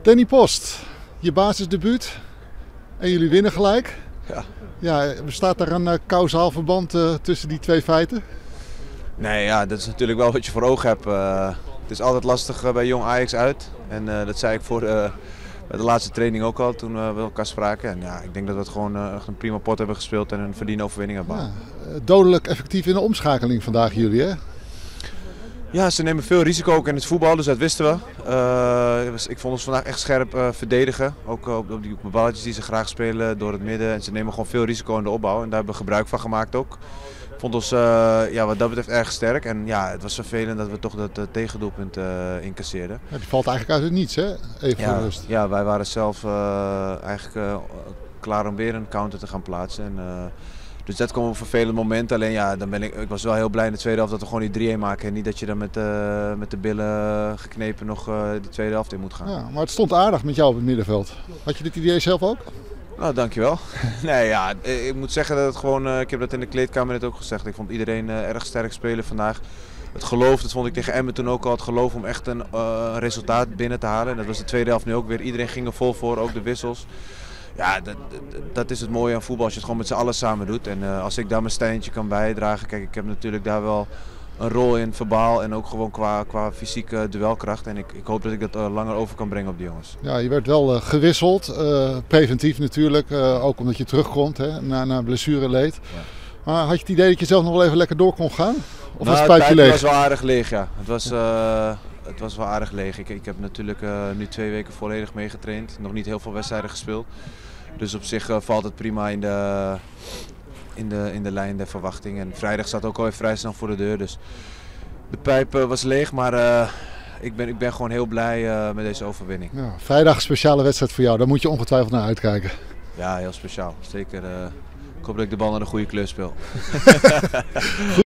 Danny Post, je basisdebuut en jullie winnen gelijk. Ja. Ja, bestaat daar een kausaal verband tussen die twee feiten? Nee, ja, dat is natuurlijk wel wat je voor ogen hebt. Het is altijd lastig bij Jong Ajax uit. En dat zei ik bij de laatste training ook al toen we elkaar spraken. En ja, ik denk dat we het gewoon een prima pot hebben gespeeld en een verdiende overwinning hebben behaald. Ja, dodelijk effectief in de omschakeling vandaag jullie, hè? Ja, ze nemen veel risico ook in het voetbal, dus dat wisten we. Ik vond ons vandaag echt scherp verdedigen. Ook op die balletjes die ze graag spelen door het midden. En ze nemen gewoon veel risico in de opbouw en daar hebben we gebruik van gemaakt ook. Ik vond ons wat dat betreft erg sterk. En ja, het was vervelend dat we toch dat tegendoelpunt incasseerden. Ja, die valt eigenlijk uit het niets, hè? Even voor rust. Ja, wij waren zelf eigenlijk klaar om weer een counter te gaan plaatsen. Dus dat kwam op een vervelend moment. Alleen ja, ik was wel heel blij in de tweede helft dat we gewoon die 3-1 maken. En niet dat je dan met de billen geknepen nog die tweede helft in moet gaan. Ja, maar het stond aardig met jou op het middenveld. Had je dit idee zelf ook? Nou, dankjewel. Nee, ja, ik moet zeggen dat het gewoon, ik heb dat in de kleedkamer net ook gezegd. Ik vond iedereen erg sterk spelen vandaag. Het geloof, dat vond ik tegen Emmen toen ook al, het geloof om echt een resultaat binnen te halen. En dat was de tweede helft nu ook weer. Iedereen ging er vol voor, ook de wissels. Ja, dat is het mooie aan voetbal, als je het gewoon met z'n allen samen doet. En als ik daar mijn steentje kan bijdragen, kijk, ik heb natuurlijk daar wel een rol in, verbaal en ook gewoon qua fysieke duelkracht. En ik hoop dat ik dat langer over kan brengen op die jongens. Ja, je werd wel gewisseld, preventief natuurlijk, ook omdat je terugkomt hè, na blessureleed. Ja. Maar had je het idee dat je zelf nog wel even lekker door kon gaan? Of was het pijpje leeg? Het was wel aardig leeg, ja. Het was wel aardig leeg. Ik heb natuurlijk nu 2 weken volledig meegetraind. Nog niet heel veel wedstrijden gespeeld. Dus op zich valt het prima in de lijn der verwachting. En vrijdag staat ook alweer vrij snel voor de deur. Dus de pijp was leeg, maar ik ben gewoon heel blij met deze overwinning. Ja, vrijdag een speciale wedstrijd voor jou. Daar moet je ongetwijfeld naar uitkijken. Ja, heel speciaal. Zeker. Ik hoop dat ik de bal naar de goede kleur speel.